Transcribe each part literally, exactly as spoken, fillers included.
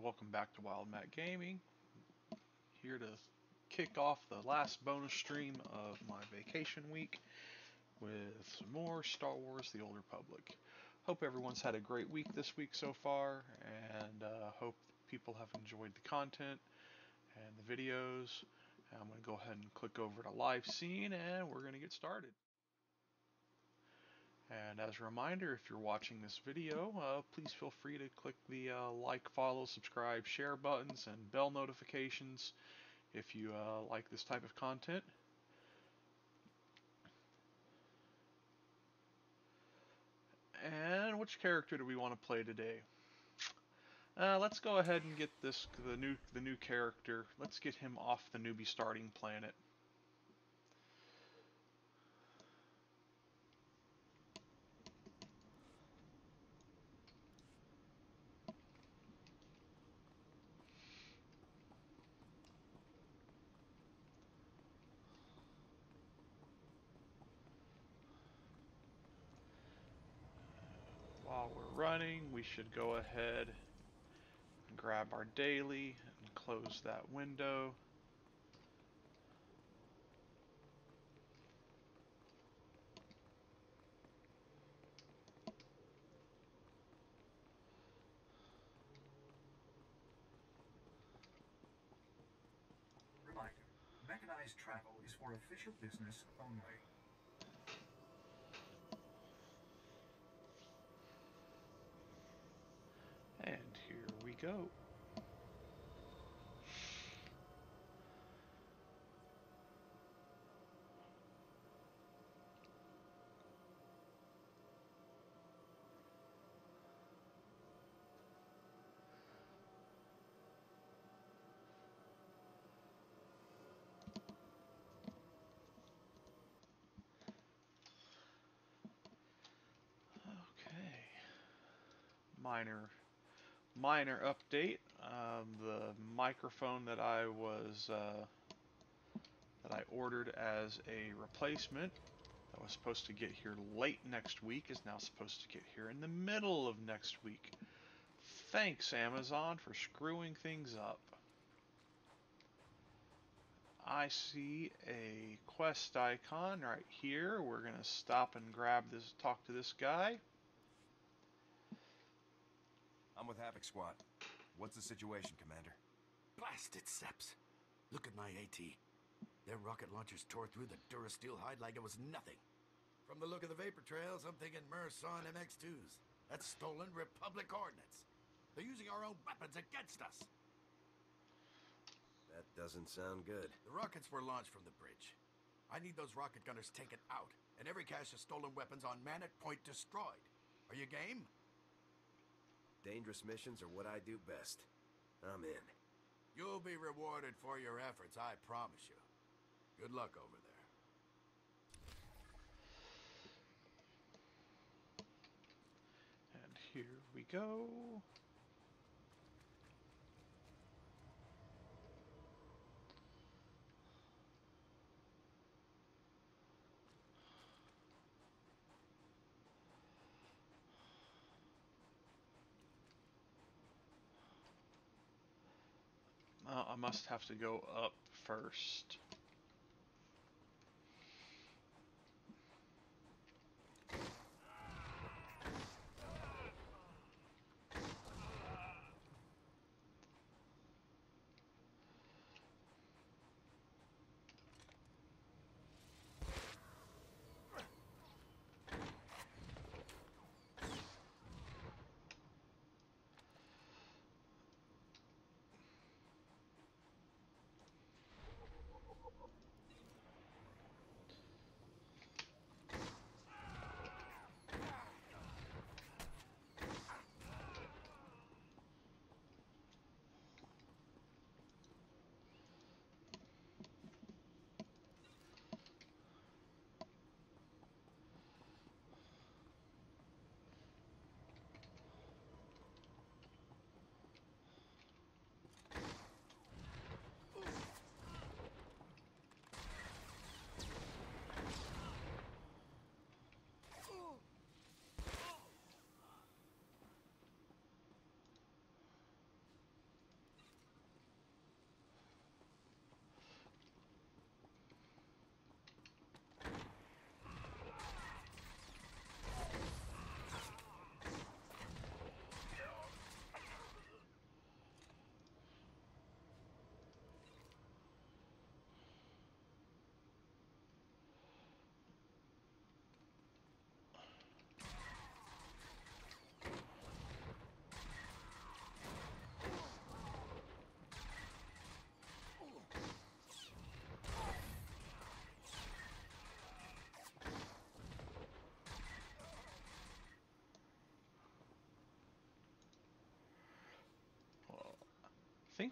welcome back to Wild Matt Gaming. Here to kick off the last bonus stream of my vacation week with some more Star Wars The Old Republic. Hope everyone's had a great week this week so far, and uh, hope people have enjoyed the content and the videos. I'm going to go ahead and click over to live scene, and we're going to get started. And as a reminder, if you're watching this video, uh, please feel free to click the uh, like, follow, subscribe, share buttons, and bell notifications if you uh, like this type of content. And which character do we want to play today? Uh, let's go ahead and get this the new the new character. Let's get him off the newbie starting planet. While we're running, we should go ahead and grab our daily and close that window. Reminder, mechanized travel is for official business only. And here we go. Okay. Minor minor update. Um, the microphone that I was uh, that I ordered as a replacement that was supposed to get here late next week is now supposed to get here in the middle of next week. Thanks, Amazon, for screwing things up. I see a quest icon right here. We're gonna stop and grab this, talk to this guy. I'm with Havoc Squad. What's the situation, Commander? Blasted Seps. Look at my AT. Their rocket launchers tore through the Durasteel hide like it was nothing. From the look of the vapor trails, I'm thinking Merson M X twos. That's stolen Republic ordnance. They're using our own weapons against us. That doesn't sound good. The rockets were launched from the bridge. I need those rocket gunners taken out, and every cache of stolen weapons on Manat Point destroyed. Are you game? Dangerous missions are what I do best. I'm in. You'll be rewarded for your efforts, I promise you. Good luck over there. And here we go. Uh, I must have to go up first.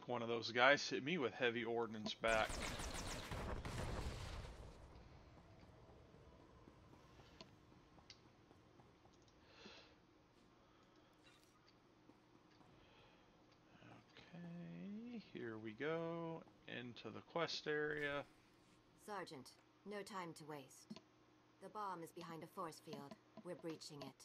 think one of those guys hit me with heavy ordnance back. Okay, here we go into the quest area. Sergeant, no time to waste. The bomb is behind a force field. We're breaching it.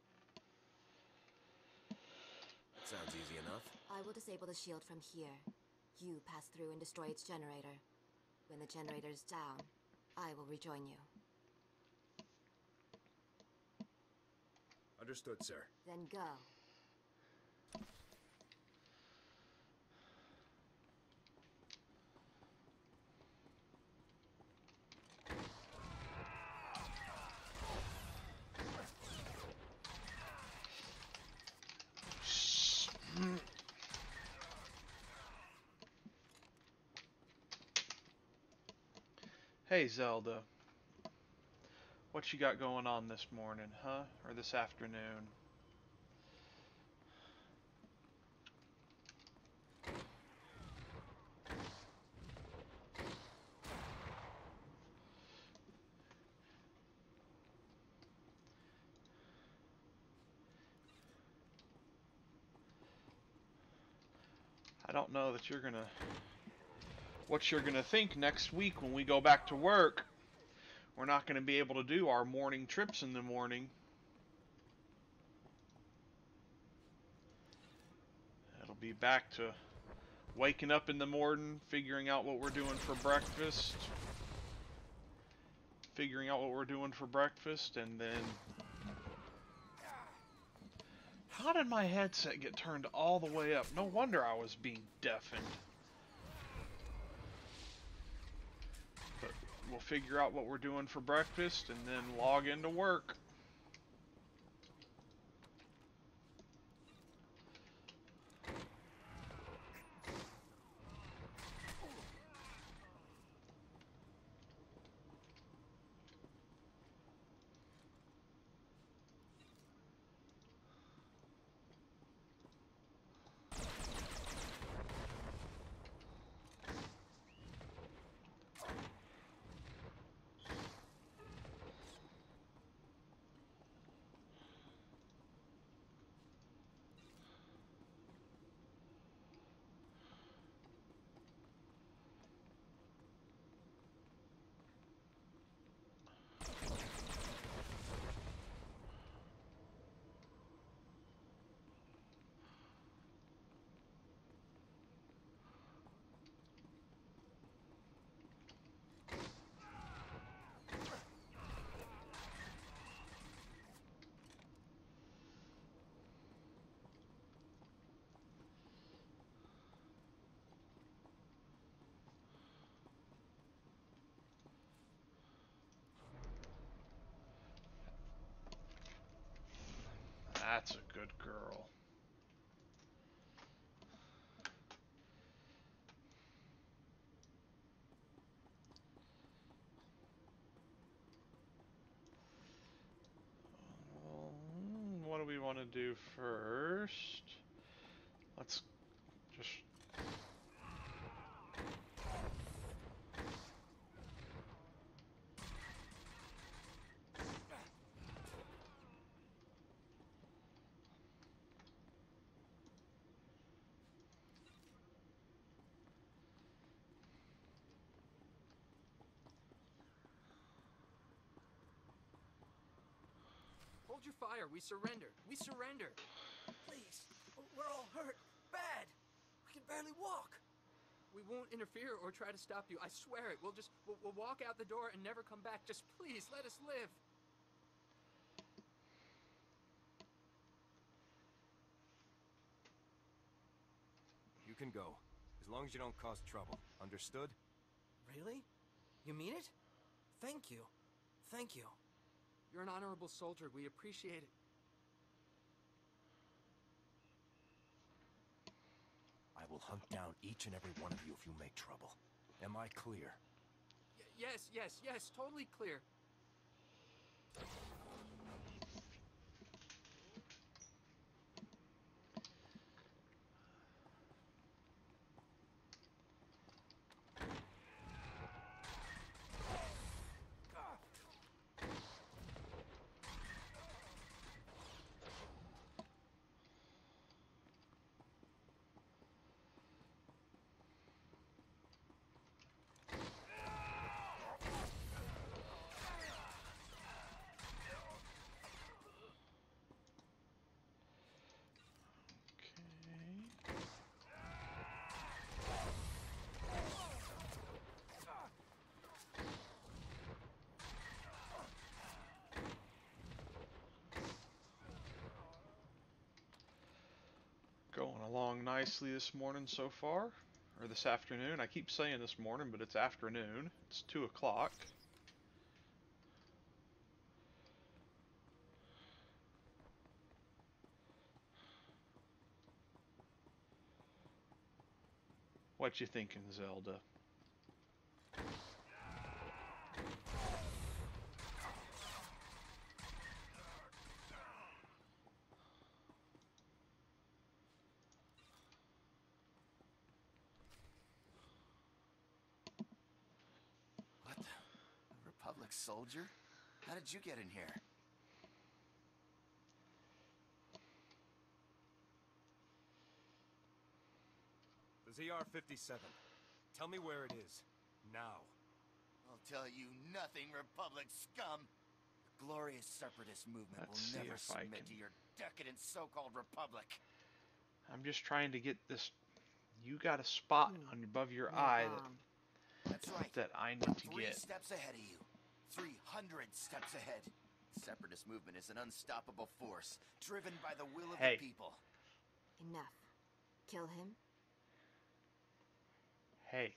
Sounds easy enough. I will disable the shield from here. You pass through and destroy its generator. When the generator is down, I will rejoin you. Understood, sir. Then go. Hey Zelda, what you got going on this morning, huh? Or this afternoon? I don't know that you're gonna what you're gonna think next week when we go back to work. We're not gonna be able to do our morning trips in the morning. It'll be back to waking up in the morning, figuring out what we're doing for breakfast, figuring out what we're doing for breakfast, and then... How did my headset get turned all the way up? No wonder I was being deafened. But we'll figure out what we're doing for breakfast and then log into work. That's a good girl. Um, what do we want to do first? Let's just... Hold your fire. We surrender. We surrender. Please. We're all hurt. Bad. We can barely walk. We won't interfere or try to stop you. I swear it. We'll just we'll, we'll walk out the door and never come back. Just please let us live. You can go, as long as you don't cause trouble. Understood? Really? You mean it? Thank you. Thank you. You're an honorable soldier. We appreciate it. I will hunt down each and every one of you if you make trouble. Am I clear? Y yes, yes, yes. Totally clear. Going along nicely this morning so far, or this afternoon. I keep saying this morning, but it's afternoon. It's two o'clock. What you thinking, Zelda? What the? A Republic soldier? How did you get in here? The Z R fifty-seven. Tell me where it is. Now. I'll tell you nothing, Republic scum. The glorious separatist movement Let's see will never if I submit can- to your decadent so-called Republic. I'm just trying to get this. You got a spot Hmm. on above your No eye bomb. That's that, right. that I need to Three get. steps ahead of you. Three hundred steps ahead. The separatist movement is an unstoppable force, driven by the will of Hey. the people. Enough. Kill him? Hey.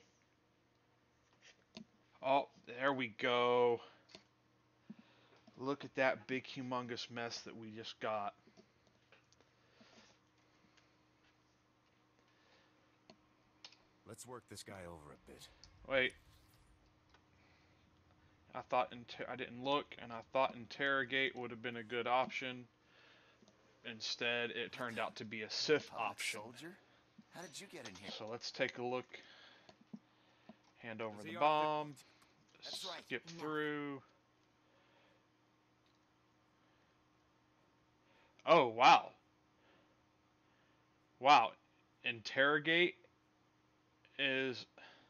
Oh, there we go. Look at that big humongous mess that we just got. Let's work this guy over a bit. Wait. I thought inter- I didn't look, and I thought interrogate would have been a good option. Instead, it turned out to be a Sith Republic option. soldier? How did you get in here? So let's take a look. Hand over Does the he bomb. That's right. Skip Enough. through. Oh, wow. Wow. Interrogate is...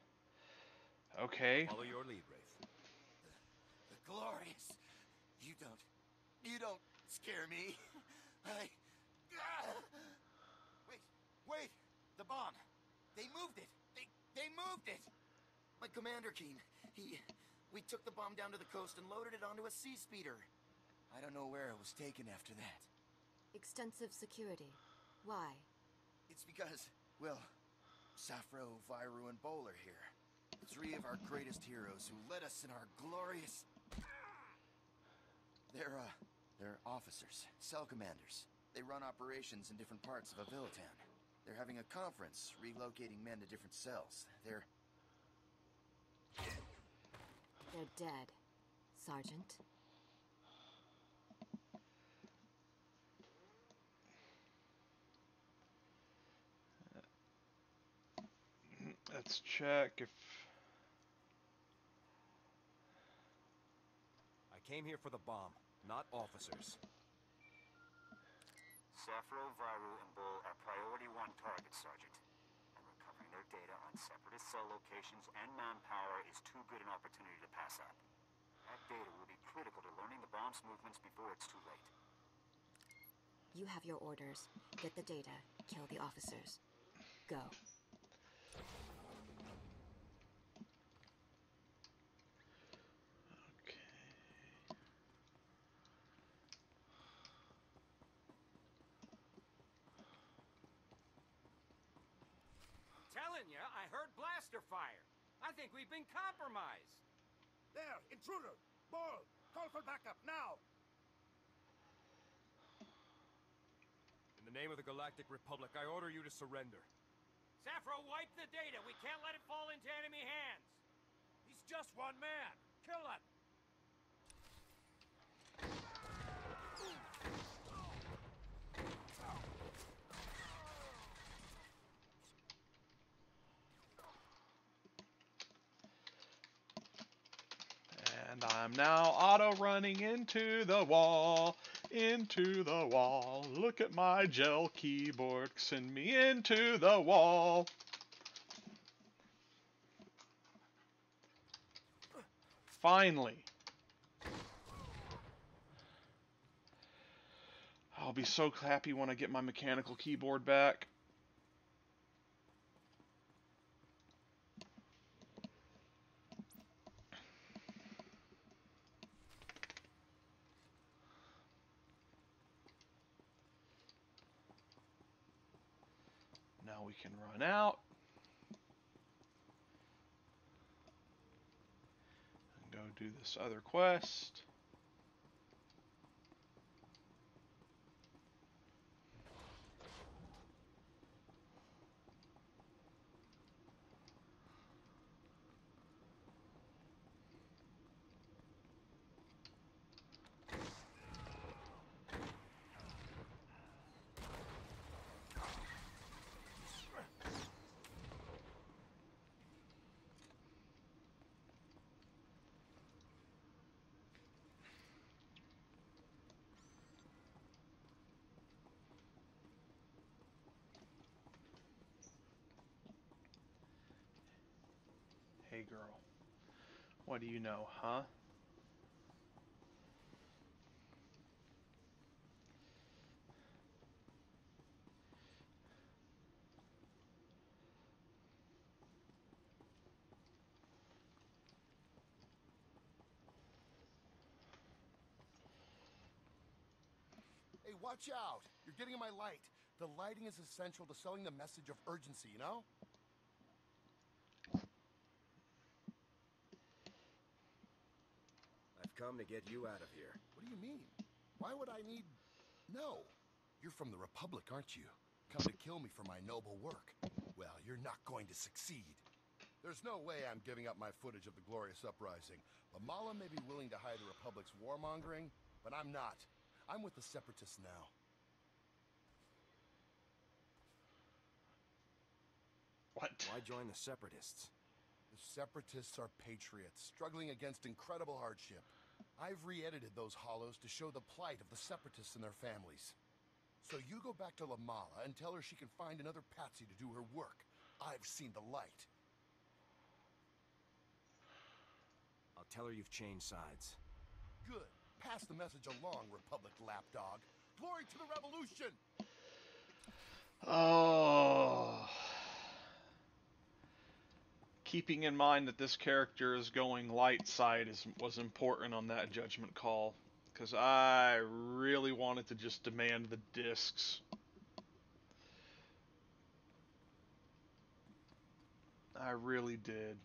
Okay. Follow your lead, Wraith. The glorious. You don't. You don't scare me. I. Ah! Wait, wait. The bomb. They moved it. They they moved it. My commander Keen. He. We took the bomb down to the coast and loaded it onto a sea speeder. I don't know where it was taken after that. Extensive security. Why? It's because, well, Safro, Viru, and Bol are here. Three of our greatest heroes who led us in our glorious... They're, uh, they're officers, cell commanders. They run operations in different parts of Aviltown. They're having a conference, relocating men to different cells. They're... They're dead. Sergeant? Let's check if... I came here for the bomb, not officers. Safro, Viru, and Bol are priority one targets, Sergeant. And recovering their data on separatist cell locations and manpower is too good an opportunity to pass up. That data will be critical to learning the bomb's movements before it's too late. You have your orders. Get the data. Kill the officers. Go. Okay. Telling you, I heard blaster fire. I think we've been compromised. There, intruder! Bol! Call for backup, now! In the name of the Galactic Republic, I order you to surrender. Safro, wipe the data. We can't let it fall into enemy hands. He's just one man. Kill him. And I'm now auto running into the wall, into the wall. Look at my gel keyboard, send me into the wall. Finally. I'll be so happy when I get my mechanical keyboard back. we can run out and go do this other quest. Hey girl, what do you know, huh? Hey, watch out! You're getting in my light. The lighting is essential to selling the message of urgency, you know? I've come to get you out of here. What do you mean? Why would I need... No. You're from the Republic, aren't you? Come to kill me for my noble work. Well, you're not going to succeed. There's no way I'm giving up my footage of the glorious uprising. Lamala may be willing to hide the Republic's warmongering, but I'm not. I'm with the Separatists now. What? Why join the Separatists? The Separatists are patriots, struggling against incredible hardship. I've re-edited those hollows to show the plight of the Separatists and their families. So you go back to Lamala and tell her she can find another patsy to do her work. I've seen the light. I'll tell her you've changed sides. Good. Pass the message along, Republic lapdog. Glory to the revolution! Oh. Keeping in mind that this character is going light side is was important on that judgment call, because I really wanted to just demand the discs. I really did.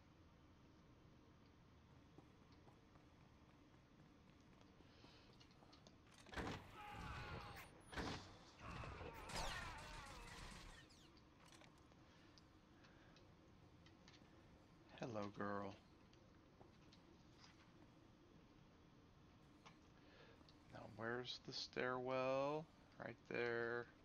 Hello, girl. Now, where's the stairwell? Right there.